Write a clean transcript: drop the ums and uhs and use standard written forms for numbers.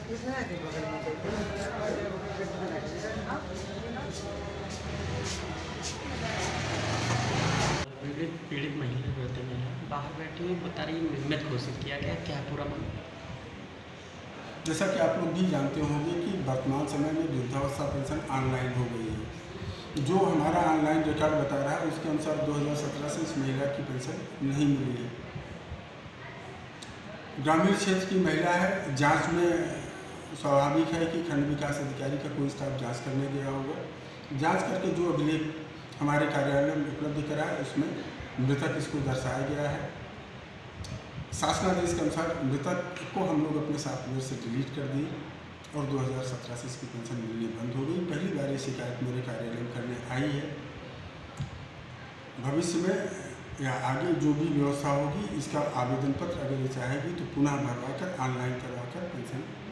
पीड़ित महिला होते हैं बाहर बैठी हुई बता रही हिम्मत घोषित किया गया क्या पूरा मामला। जैसा कि आप लोग भी जानते होंगे कि वर्तमान समय में वृद्धावस्था पेंशन ऑनलाइन हो गई है। जो हमारा ऑनलाइन रिकॉर्ड बता रहा है उसके अनुसार 2017 से इस महिला की पेंशन नहीं मिली है। ग्रामीण क्षेत्र की महिला है, जांच में स्वाभाविक है कि खंड विकास अधिकारी का कोई स्टाफ जांच करने गया होगा। जांच करके जो अभिलेख हमारे कार्यालय में उपलब्ध करा है उसमें मृतक इसको दर्शाया गया है। शासनादेश के अनुसार मृतक को हम लोग अपने सॉफ्टवेयर से डिलीट कर दिए और 2017 से इसकी पेंशन मिलनी बंद हो गई। पहली बार ये शिकायत मेरे कार्यालय में करने आई है। भविष्य में या आगे जो भी व्यवस्था होगी इसका आवेदन पत्र अगर ये चाहेगी तो पुनः भरवा कर ऑनलाइन करवा कर पेंशन